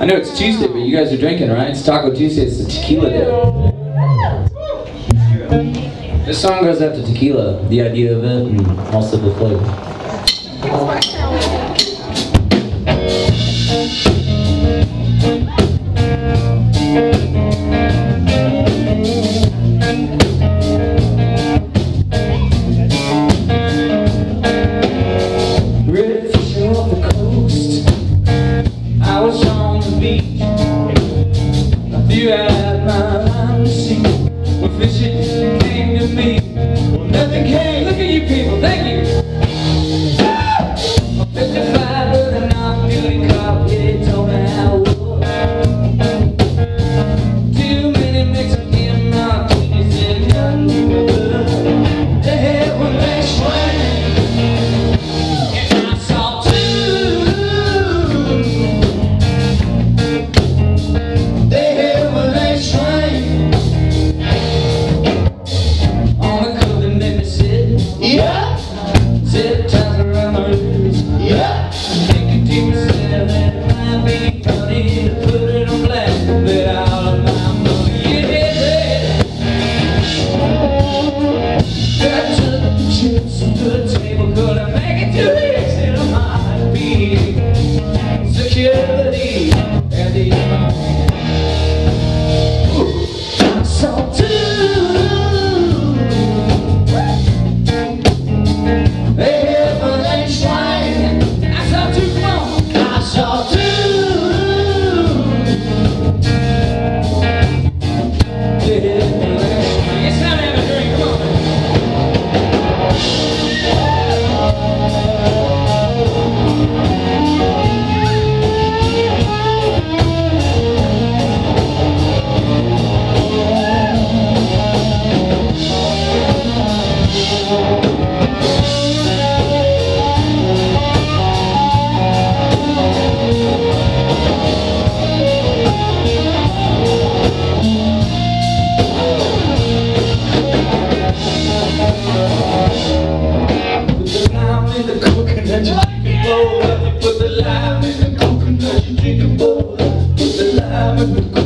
I know it's Tuesday, but you guys are drinking, right? It's Taco Tuesday, it's the tequila day. This song goes out to tequila, the idea of it, and also the flavor. You had my mind to see when fishing came to me. Well, nothing came. Look at you people, thank you. I'm 55 with an off-duty cop. Yeah, he told me how it was. Too many Mexican martinis and nothing but blood. The head when they swing, and I saw two. Zip ties around my wrist. Yeah. Thinking to myself that it might be funny to put it on blast, but all of my money in it. I took the chips to the table, gonna make it to the exit of my beat. Security at the end. I saw two. Put the lime in the coconut, you drink a bowl. Put the lime in the coconut.